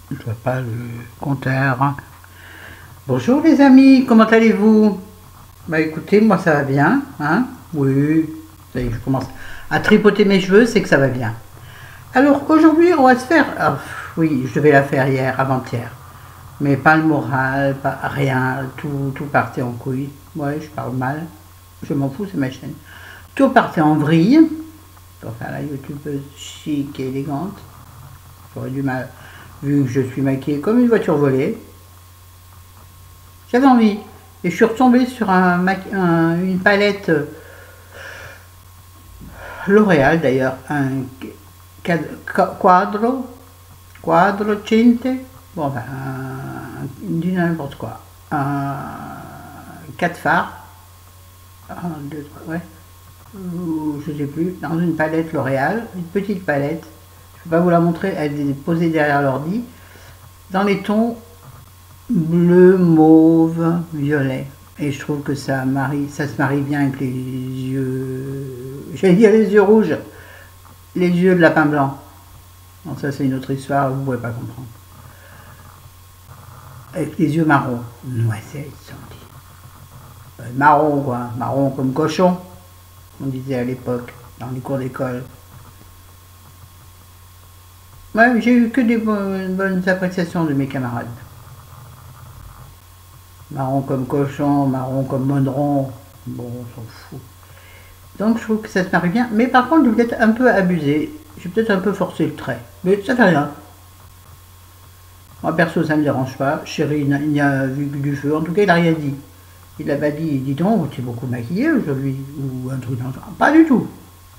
Je vois pas le compteur. Bonjour les amis, comment allez-vous? Bah écoutez, moi ça va bien, hein? Oui, ça y est, je commence à tripoter mes cheveux, c'est que ça va bien. Alors aujourd'hui, on va se faire... oui, je devais la faire hier, avant-hier. Mais pas le moral, pas rien, tout partait en couille. Ouais, je parle mal, je m'en fous, c'est ma chaîne. Tout partait en vrille, pour faire la youtubeuse chic et élégante. J'aurais du mal, vu que je suis maquillée comme une voiture volée. J'avais envie. Et je suis retombée sur une palette L'Oréal d'ailleurs, un quadro, quadro cinte, bon ben, dis n'importe quoi, un 4 phares, un, deux, trois, ouais, ou je sais plus, dans une palette L'Oréal, une petite palette, je ne peux pas vous la montrer, elle est posée derrière l'ordi, dans les tons bleu, mauve, violet. Et je trouve que ça se marie bien avec les yeux, j'allais dire les yeux rouges, les yeux de lapin blanc. Bon, ça c'est une autre histoire, vous ne pouvez pas comprendre. Avec les yeux marrons, noisettes, on dit. Marron quoi, marron comme cochon, on disait à l'époque, dans les cours d'école. Ouais, j'ai eu que des bonnes appréciations de mes camarades. Marron comme cochon, marron comme mondron, bon, on s'en fout. Donc je trouve que ça se marie bien, mais par contre, je vais peut-être un peu abusé. J'ai peut-être un peu forcé le trait, mais ça fait rien. Moi perso, ça ne me dérange pas. Chéri, il n'y a vu que du feu. En tout cas, il n'a rien dit. Il n'a pas dit, dis donc, tu es beaucoup maquillée aujourd'hui, ou un truc dans ça. Pas du tout.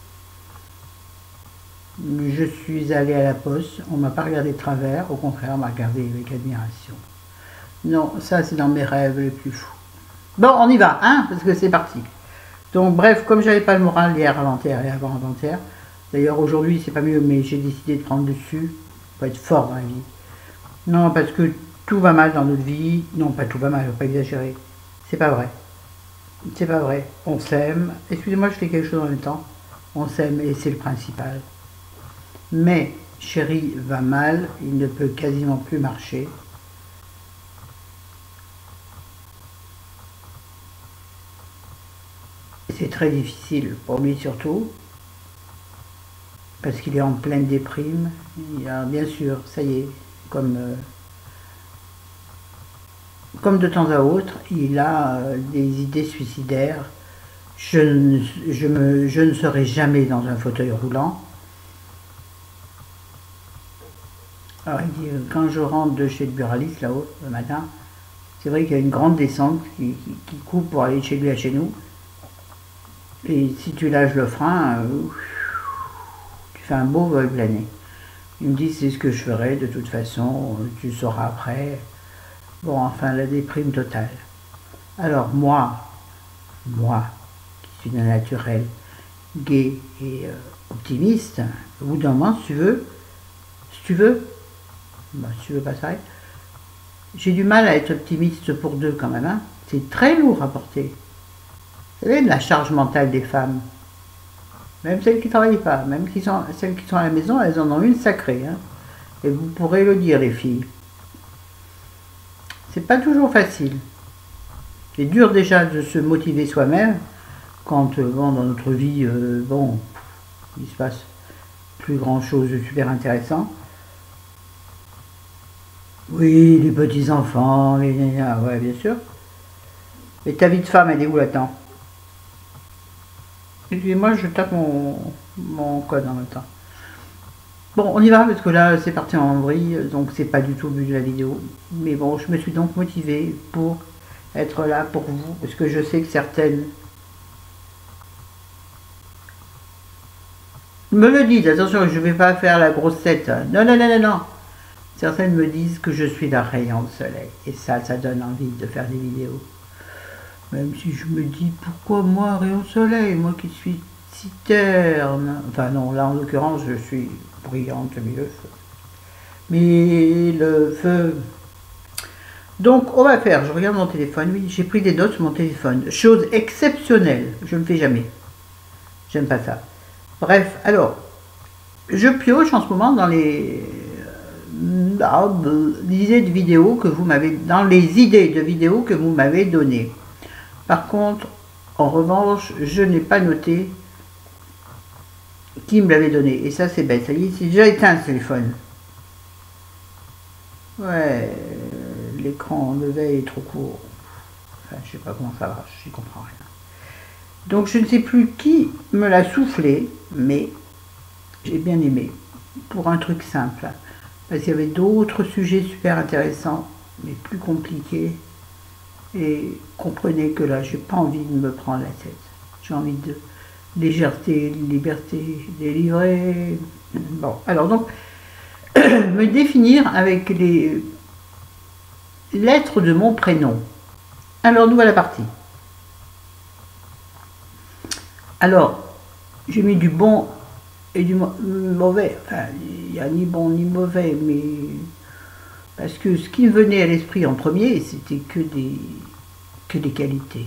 Je suis allée à la poste, on ne m'a pas regardé de travers, au contraire, on m'a regardé avec admiration. Non, ça c'est dans mes rêves les plus fous. Bon, on y va, hein, parce que c'est parti. Donc bref, comme j'avais pas le moral hier, avant-hier et avant-avant-hier, d'ailleurs aujourd'hui c'est pas mieux, mais j'ai décidé de prendre dessus, pour être fort dans la vie. Non, parce que tout va mal dans notre vie. Non, pas tout va mal, faut pas exagérer. C'est pas vrai. C'est pas vrai. On s'aime. Excusez-moi, je fais quelque chose en même temps. On s'aime et c'est le principal. Mais chéri va mal, il ne peut quasiment plus marcher. C'est très difficile pour lui surtout, parce qu'il est en pleine déprime. Alors, bien sûr, ça y est, comme de temps à autre, il a des idées suicidaires. Je ne serai jamais dans un fauteuil roulant. Alors il dit, quand je rentre de chez le buraliste là-haut, le matin, c'est vrai qu'il y a une grande descente qui coupe pour aller de chez lui à chez nous. Et si tu lâches le frein, tu fais un beau vol plané. Il me dit, c'est ce que je ferai, de toute façon, tu sauras après. Bon, enfin, la déprime totale. Alors moi, qui suis d'un naturel gai et optimiste, au bout d'un moment, si tu veux, bah, si tu veux pas ça, j'ai du mal à être optimiste pour deux quand même, hein. C'est très lourd à porter. Vous savez, la charge mentale des femmes, même celles qui ne travaillent pas, même celles qui sont à la maison, elles en ont une sacrée, hein. Et vous pourrez le dire, les filles. C'est pas toujours facile. C'est dur déjà de se motiver soi-même quand, bon, dans notre vie, bon, il se passe plus grand chose de super intéressant. Oui, les petits-enfants, ouais, bien sûr. Et ta vie de femme, elle est où là-dedans? Excusez-moi, je tape mon code en même temps. Bon, on y va, parce que là, c'est parti en vrille, donc c'est pas du tout le but de la vidéo. Mais bon, je me suis donc motivée pour être là pour vous, parce que je sais que certaines me le disent, attention, je ne vais pas faire la grosse tête. Non, non, non, non, non. Certaines me disent que je suis d'un rayon de soleil. Et ça donne envie de faire des vidéos. Même si je me dis, pourquoi moi, rayon de soleil, moi qui suis si terne. Enfin non, là en l'occurrence, je suis brillante, mais le feu. Mais le feu. Donc on va faire, je regarde mon téléphone, oui, j'ai pris des notes sur mon téléphone. Chose exceptionnelle, je ne fais jamais. J'aime pas ça. Bref, alors, je pioche en ce moment dans l'idée de vidéo que vous m'avez, dans les idées de vidéos que vous m'avez données. Par contre, en revanche, je n'ai pas noté qui me l'avait donné. Et ça, c'est bête. Ça y est, c'est déjà éteint le téléphone. Ouais, l'écran levé est trop court. Enfin, je sais pas comment ça va, je n'y comprends rien. Donc, je ne sais plus qui me l'a soufflé, mais j'ai bien aimé. Pour un truc simple. Parce qu'il y avait d'autres sujets super intéressants, mais plus compliqués. Et comprenez que là, j'ai pas envie de me prendre la tête. J'ai envie de légèreté, liberté, délivrer. Bon, alors donc, me définir avec les lettres de mon prénom. Alors, nouvelle partie. Alors, j'ai mis du bon et du mauvais. Enfin, il n'y a ni bon ni mauvais, mais parce que ce qui me venait à l'esprit en premier, c'était que des qualités.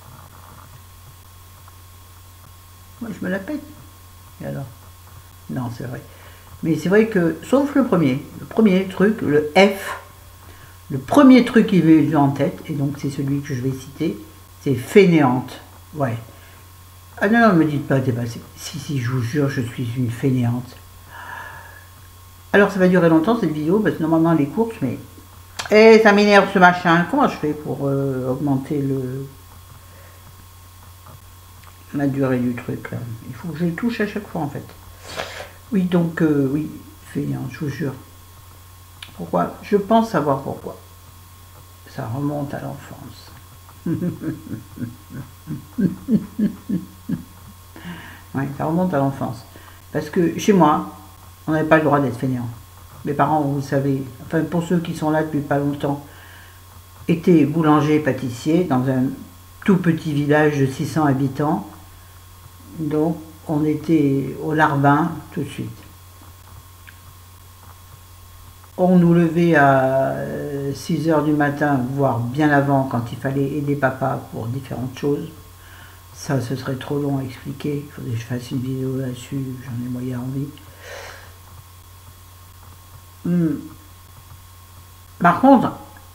Moi, je me la pète. Et alors? Non, c'est vrai. Mais c'est vrai que, sauf le premier truc, le F, le premier truc qui m'est venu en tête, et donc c'est celui que je vais citer, c'est fainéante. Ouais. Ah non, non, ne me dites pas dépasser. Si, je vous jure, je suis une fainéante. Alors ça va durer longtemps cette vidéo, parce que normalement elle est courte, mais... Eh, ça m'énerve ce machin. Comment je fais pour augmenter la durée du truc là? Il faut que je le touche à chaque fois en fait. Oui, donc, oui, fainéante, je vous jure. Pourquoi? Je pense savoir pourquoi. Ça remonte à l'enfance. Oui, ça remonte à l'enfance. Parce que chez moi, on n'avait pas le droit d'être fainéant. Mes parents, vous savez, enfin pour ceux qui sont là depuis pas longtemps, étaient boulangers pâtissiers dans un tout petit village de 600 habitants. Donc on était au Larbin tout de suite. On nous levait à 6 h du matin, voire bien avant, quand il fallait aider papa pour différentes choses. Ça, ce serait trop long à expliquer. Il faudrait que je fasse une vidéo là-dessus, j'en ai moyen envie. Par contre,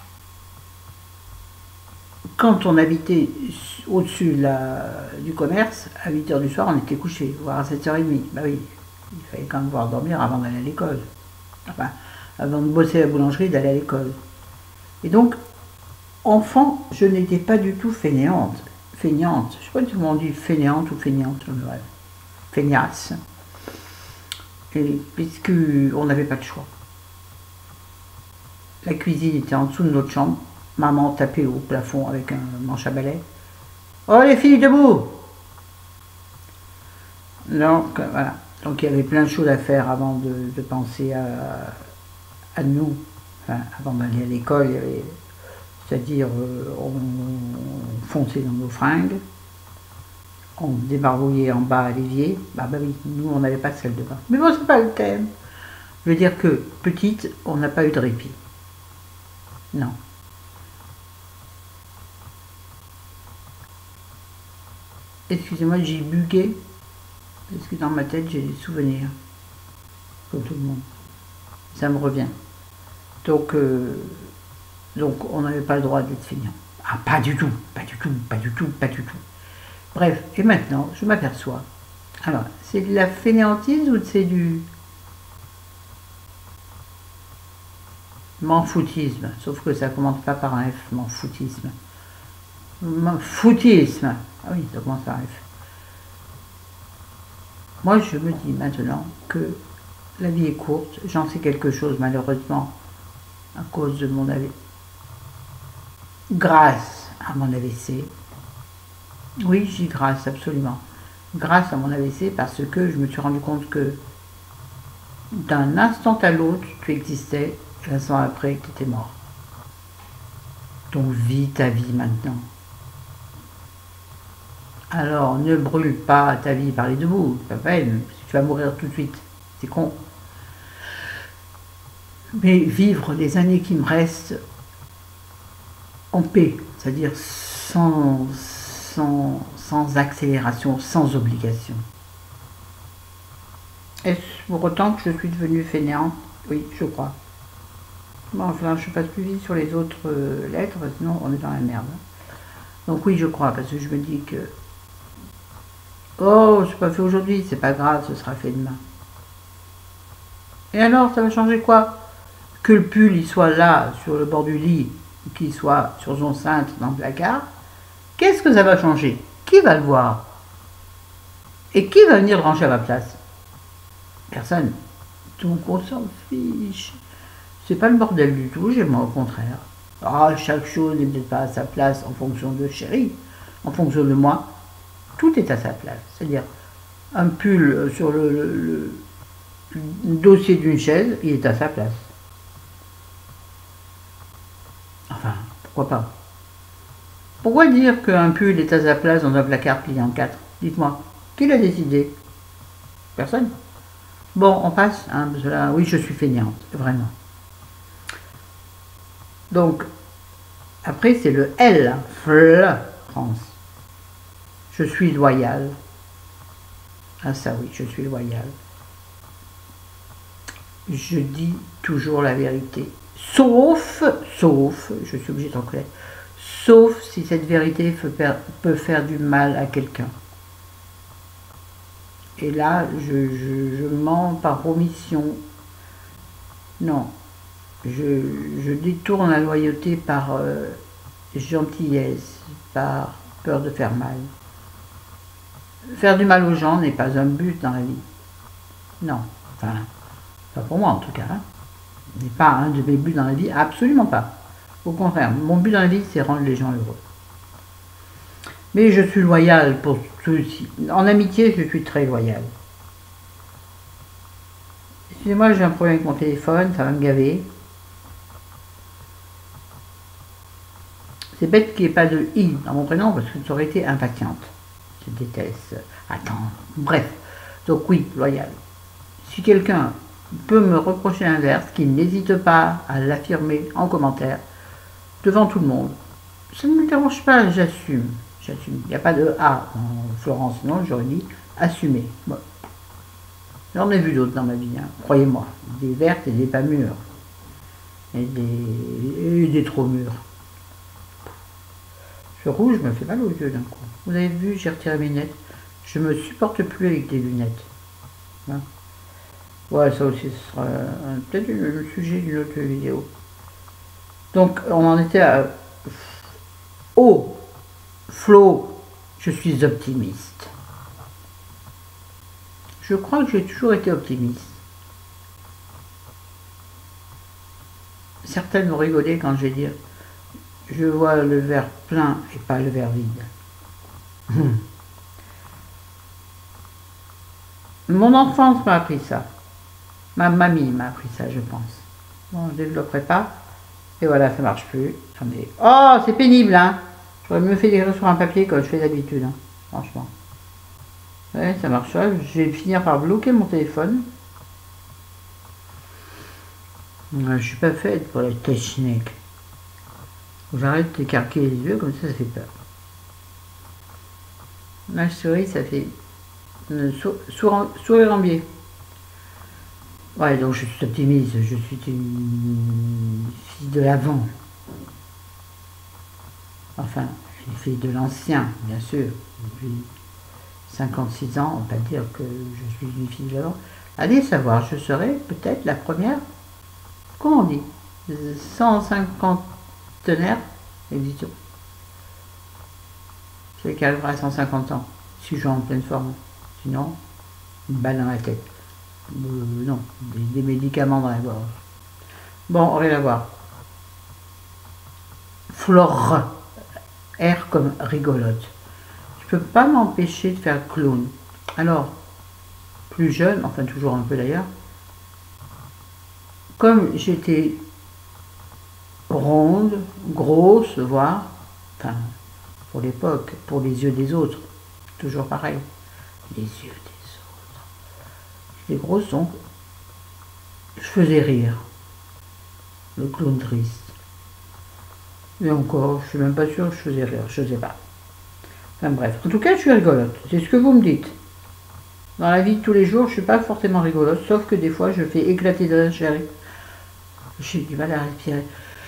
quand on habitait au-dessus du commerce, à 8 h du soir, on était couché, voire à 7 h 30. Bah oui, il fallait quand même pouvoir dormir avant d'aller à l'école. Enfin, avant de bosser à la boulangerie, d'aller à l'école. Et donc, enfant, je n'étais pas du tout fainéante. Je ne sais pas si tout le monde dit fainéante ou fainéante, bref. Feignasse. Et puisqu'on n'avait pas de choix. La cuisine était en dessous de notre chambre. Maman tapait au plafond avec un manche à balai. Oh les filles, debout! Donc voilà. Donc il y avait plein de choses à faire avant de penser à nous. Enfin, avant d'aller à l'école, c'est-à-dire on fonçait dans nos fringues, on débarbouillait en bas à l'évier. Bah oui, nous on n'avait pas de salle de bain. Mais bon, c'est pas le thème. Je veux dire que petite, on n'a pas eu de répit. Non. Excusez-moi, j'ai bugué, parce que dans ma tête, j'ai des souvenirs, comme tout le monde. Ça me revient. Donc on n'avait pas le droit d'être feignant. Ah, pas du tout, pas du tout, pas du tout, pas du tout. Bref, et maintenant, je m'aperçois. Alors, c'est de la fainéantise ou c'est du m'en-foutisme? Sauf que ça ne commence pas par un F, m'en-foutisme. M'en-foutisme. Ah oui, ça commence par un F. Moi, je me dis maintenant que la vie est courte. J'en sais quelque chose, malheureusement, à cause de mon AVC. Grâce à mon AVC. Oui, j'y grâce, absolument. Grâce à mon AVC, parce que je me suis rendu compte que d'un instant à l'autre, tu existais, et l'instant après, tu étais mort. Donc, vis ta vie maintenant. Alors, ne brûle pas ta vie par les deux bouts, pas peine, parce que tu vas mourir tout de suite. C'est con. Mais vivre les années qui me restent en paix, c'est-à-dire sans accélération, sans obligation. Est-ce pour autant que je suis devenue fainéante? Oui, je crois. Bon, enfin, je passe plus vite sur les autres lettres, sinon on est dans la merde. Donc oui, je crois, parce que je me dis que... Oh, c'est pas fait aujourd'hui, c'est pas grave, ce sera fait demain. Et alors, ça va changer quoi? Que le pull, il soit là, sur le bord du lit, ou qu'il soit sur son cintre dans le placard, qu'est-ce que ça va changer? Qui va le voir? Et qui va venir le ranger à ma place? Personne. Donc on s'en fiche. C'est pas le bordel du tout, j'aime au contraire. Ah, chaque chose n'est peut-être pas à sa place en fonction de chérie, en fonction de moi. Tout est à sa place. C'est-à-dire, un pull sur le dossier d'une chaise, il est à sa place. Enfin, pourquoi pas? Pourquoi dire qu'un pull est à sa place dans un placard plié en quatre? Dites-moi, qui l'a décidé? Personne. Bon, on passe, hein, parce que là, oui, je suis fainéante, vraiment. Donc, après, c'est le L, France. Je suis loyal. Ah ça oui, je suis loyal. Je dis toujours la vérité. Sauf, je suis obligée de reconnaître, sauf si cette vérité peut faire du mal à quelqu'un. Et là, je mens par omission. Non, je détourne la loyauté par gentillesse, par peur de faire mal. Faire du mal aux gens n'est pas un but dans la vie. Non, enfin, pas pour moi en tout cas. Hein. Ce n'est pas un de mes buts dans la vie, absolument pas. Au contraire, mon but dans la vie, c'est rendre les gens heureux. Mais je suis loyal pour ceux-ci. En amitié, je suis très loyal. Excusez-moi, j'ai un problème avec mon téléphone, ça va me gaver. C'est bête qu'il n'y ait pas de i dans mon prénom parce que ça aurait été impatiente. Je déteste attendre. Bref, donc oui, loyal. Si quelqu'un peut me reprocher l'inverse, qu'il n'hésite pas à l'affirmer en commentaire, devant tout le monde. Ça ne me dérange pas, j'assume. J'assume. Il n'y a pas de A en Florence, non, j'aurais dit assumer. Bon. J'en ai vu d'autres dans ma vie, hein, croyez-moi. Des vertes et des pas mûres. Et des trop mûres. Ce rouge me fait mal aux yeux d'un coup. Vous avez vu, j'ai retiré mes lunettes. Je me supporte plus avec des lunettes. Hein. Ouais, ça aussi, ce sera peut-être le sujet d'une autre vidéo. Donc, on en était à... Oh, Flo, je suis optimiste. Je crois que j'ai toujours été optimiste. Certaines vont rigoler quand je vais dire je vois le verre plein et pas le verre vide. Mon enfance m'a appris ça. Ma mamie m'a appris ça, je pense. Bon, je ne développerai pas. Et voilà, ça marche plus. Oh, c'est pénible, hein. J'aurais mieux fait d'écrire sur un papier comme je fais d'habitude, hein, franchement. Ouais, ça marche pas. Je vais finir par bloquer mon téléphone. Je suis pas faite pour la technique. J'arrête d'écarquer les yeux, comme ça fait peur. La souris, ça fait sourire en biais. Ouais, donc je suis optimiste, je suis une fille de l'avant. Enfin, une fille de l'ancien, bien sûr. Depuis 56 ans, on ne va pas dire que je suis une fille de l'avant. Allez savoir, je serai peut-être la première, comment on dit, 150tenaire, édition. C'est qui arrivera à 150 ans, si je suis en pleine forme. Sinon, une balle dans la tête. Non, des médicaments dans la gorge. Bon, on va la voir. Flore, R comme rigolote. Je peux pas m'empêcher de faire clown. Alors, plus jeune, enfin toujours un peu d'ailleurs, comme j'étais ronde, grosse, voire, enfin, pour l'époque, pour les yeux des autres, toujours pareil, les yeux des autres, les grosses, donc, je faisais rire, le clown triste. Mais encore, je suis même pas sûre que je faisais rire, je sais pas. Enfin bref, en tout cas, je suis rigolote, c'est ce que vous me dites. Dans la vie de tous les jours, je suis pas forcément rigolote, sauf que des fois, je fais éclater de rire J'ai du mal à respirer.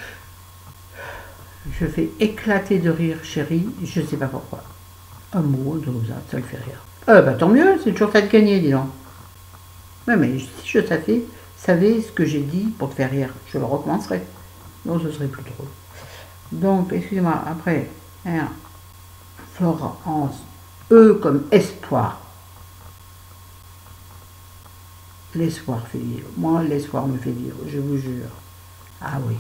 Je fais éclater de rire, chérie, je ne sais pas pourquoi. Un mot, ça le fait rire. Bah tant mieux, c'est toujours ça de gagner, dis donc. Ouais, mais si je savais ce que j'ai dit pour te faire rire, je le recommencerai. Non, ce serait plus drôle. Donc, excusez-moi, après, R, Florence, E comme espoir. L'espoir fait vivre. Moi, l'espoir me fait vivre, je vous jure. Ah oui.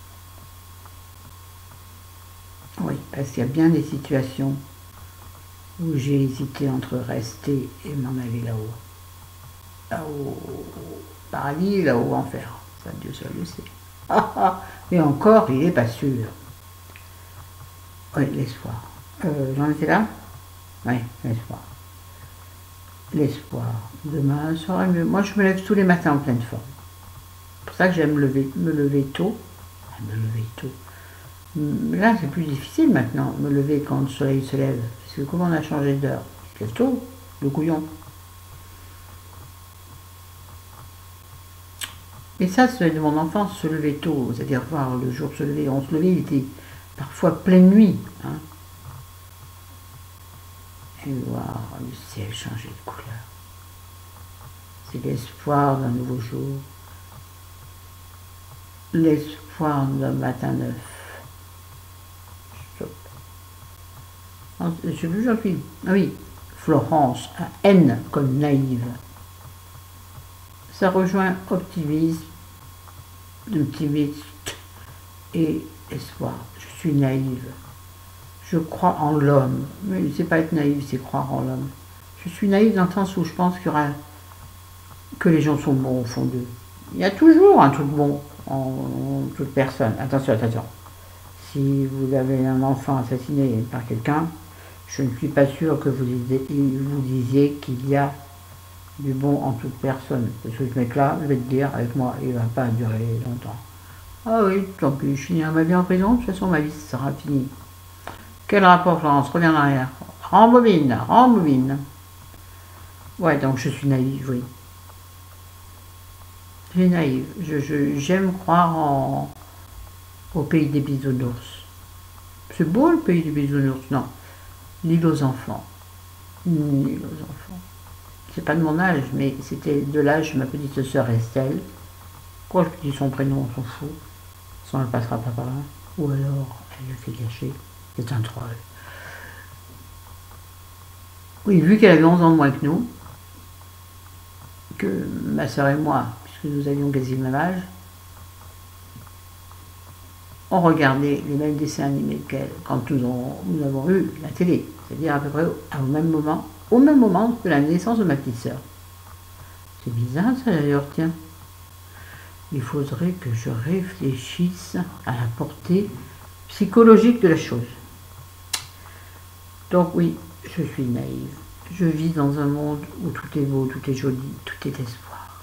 Oui, parce qu'il y a bien des situations où j'ai hésité entre rester et m'en aller là-haut. Là-haut au paradis, là-haut en enfer. Ça, Dieu seul le sait. Et encore, il n'est pas sûr. Oui, l'espoir. J'en étais là? Oui, l'espoir. L'espoir. Demain sera mieux. Moi, je me lève tous les matins en pleine forme. C'est pour ça que j'aime me lever tôt. Me lever tôt. Là, c'est plus difficile maintenant, me lever quand le soleil se lève. Parce que comment on a changé d'heure? Il se lève tôt, le couillon. Et ça, c'est de mon enfance, se lever tôt, c'est-à-dire voir le jour se lever. On se levait, il était parfois pleine nuit. Hein. Et voir le ciel changer de couleur. C'est l'espoir d'un nouveau jour. L'espoir d'un matin neuf. Stop. Je sais plus, j'en suis. Ah oui, Florence, un N comme naïve. Ça rejoint optimisme et espoir. Je suis naïve. Je crois en l'homme. Mais c'est pas être naïve, c'est croire en l'homme. Je suis naïve dans le sens où je pense qu'il y aura que les gens sont bons au fond d'eux. Il y a toujours un truc bon en toute personne. Attention, attention. Si vous avez un enfant assassiné par quelqu'un, je ne suis pas sûre que vous disiez qu'il y a du bon en toute personne. Parce que ce mec-là, je vais te dire, avec moi, il ne va pas durer longtemps. Ah oui, tant pis, je finirai ma vie en prison, de toute façon ma vie sera finie. Quel rapport, Florence? Reviens en arrière. Rembobine, rembobine. Ouais, donc je suis naïve, oui. Je suis naïve. J'aime croire au pays des bisounours. C'est beau le pays des bisounours, non. L'île aux enfants. L'île aux enfants. C'est pas de mon âge, mais c'était de l'âge de ma petite sœur Estelle. Quand je dis son prénom, on s'en fout. Sinon, elle passera pas par là. Ou alors, elle le fait gâcher. C'est un troll. Oui, vu qu'elle avait 11 ans de moins que nous, que ma sœur et moi, puisque nous avions quasi le même âge, on regardait les mêmes dessins animés qu'elle quand nous avons eu la télé. C'est-à-dire à peu près au même moment que la naissance de ma petite sœur. C'est bizarre ça d'ailleurs, tiens. Il faudrait que je réfléchisse à la portée psychologique de la chose. Donc oui, je suis naïve. Je vis dans un monde où tout est beau, tout est joli, tout est espoir.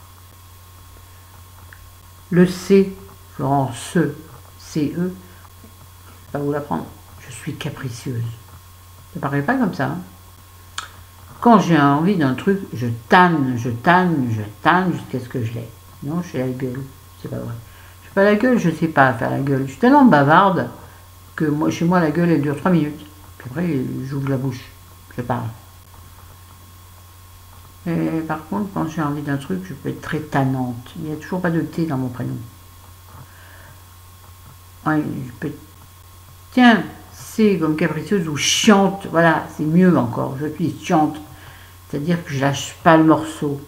Le C, Florence, C-E, je ne vais pas vous l'apprendre, je suis capricieuse. Ça paraît pas comme ça. Hein. Quand j'ai envie d'un truc, je tanne jusqu'à ce que je l'ai. Non, j'ai la gueule, c'est pas vrai. Je n'ai pas la gueule, je ne sais pas faire la gueule. Je suis tellement bavarde que moi, chez moi, la gueule, elle dure 3 minutes. Puis après, j'ouvre la bouche, je parle. Et par contre, quand j'ai envie d'un truc, je peux être très tannante. Il n'y a toujours pas de T dans mon prénom. Ouais, je peux... Tiens, c'est comme capricieuse ou chiante. Voilà, c'est mieux encore. Je suis chiante. C'est-à-dire que je lâche pas le morceau.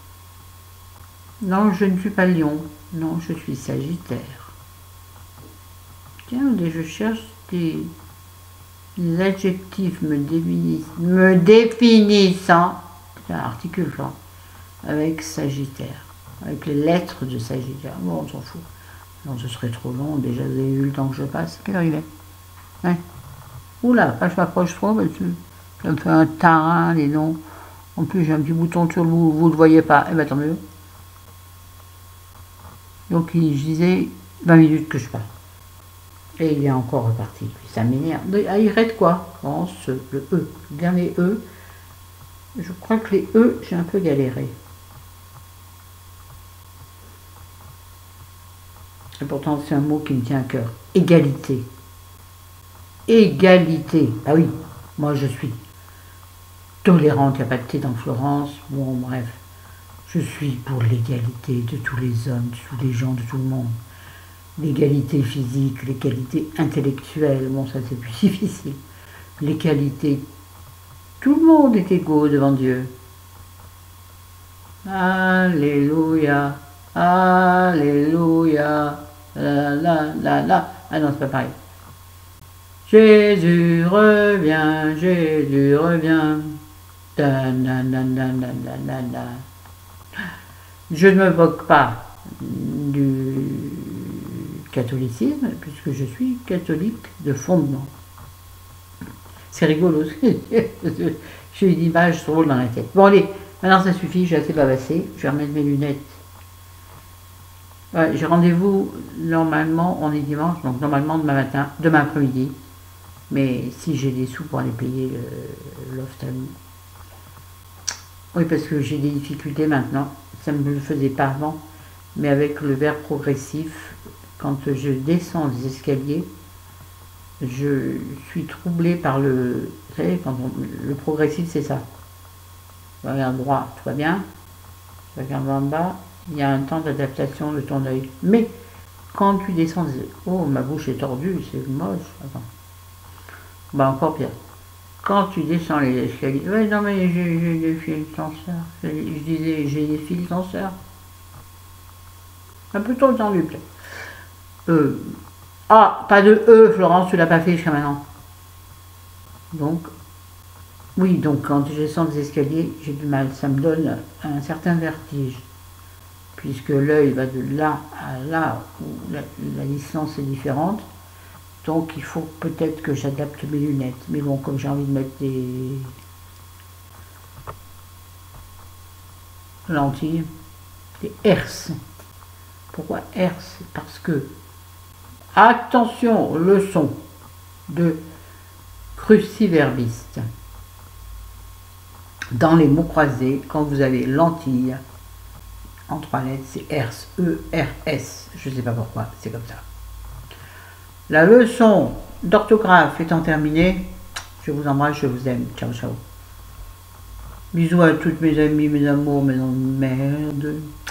Non, je ne suis pas lion. Non, je suis sagittaire. Tiens, je cherche des adjectifs me définissant. C'est un articule, là, avec Sagittaire, avec les lettres de Sagittaire. Bon, on s'en fout. Non, ce serait trop long. Déjà, vous avez vu le temps que je passe. Quelle heure il est? Ouais. Oula, pas je m'approche trop, parce que ça me fait un tarin, les noms. En plus, j'ai un petit bouton sur le bout, vous ne le voyez pas. Eh bien, tant mieux. Donc, je disais 20 minutes que je parle. Et il est encore reparti. Ça m'énerve. Ah, il reste quoi? Non, le E. Le dernier E. Je crois que les E, j'ai un peu galéré. Et pourtant, c'est un mot qui me tient à cœur. Égalité. Égalité. Ah oui, moi je suis tolérante, il n'y a pas de thé dans Florence. Bon, bref. Je suis pour l'égalité de tous les hommes, de tous les gens, de tout le monde. L'égalité physique, l'égalité intellectuelle, bon ça c'est plus difficile. L'égalité, tout le monde est égaux devant Dieu. Alléluia, Alléluia, la. Ah non, c'est pas pareil. Jésus revient, Jésus revient. Da, na, na, na, na, na, na, na. Je ne me moque pas du catholicisme, puisque je suis catholique de fondement. C'est rigolo, j'ai une image drôle dans la tête. Bon allez, maintenant ça suffit, j'ai assez bavassé, je vais remettre mes lunettes. Ouais, j'ai rendez-vous, normalement, on est dimanche, donc normalement demain après-midi. Mais si j'ai des sous pour aller payer l'ophtalmo. Oui, parce que j'ai des difficultés maintenant, ça ne me le faisait pas avant, mais avec le verre progressif, quand je descends les escaliers, je suis troublée par le... Vous savez, le progressif, c'est ça. Tu regardes droit, tout va bien. Tu regardes en bas, il y a un temps d'adaptation de ton œil. Mais quand tu descends... Oh, ma bouche est tordue, c'est moche. Attends. Bah, encore pire. Quand tu descends les escaliers... Ouais, non, mais j'ai des fils tenseurs. Je disais, j'ai des fils tenseurs. Un peu trop tendu, peut-être. Ah, pas de E, Florence, tu l'as pas fait jusqu'à maintenant. Donc, oui, donc quand je descends des escaliers, j'ai du mal. Ça me donne un certain vertige. Puisque l'œil va de là à là, où la distance est différente. Donc, il faut peut-être que j'adapte mes lunettes. Mais bon, comme j'ai envie de mettre des lentilles, des herses. Pourquoi herses? Parce que attention, leçon de cruciverbiste. Dans les mots croisés, quand vous avez lentille, en 3 lettres, c'est ERS, E-R-S. Je ne sais pas pourquoi, c'est comme ça. La leçon d'orthographe étant terminée, je vous embrasse, je vous aime. Ciao, ciao. Bisous à toutes mes amies, mes amours, mes merde.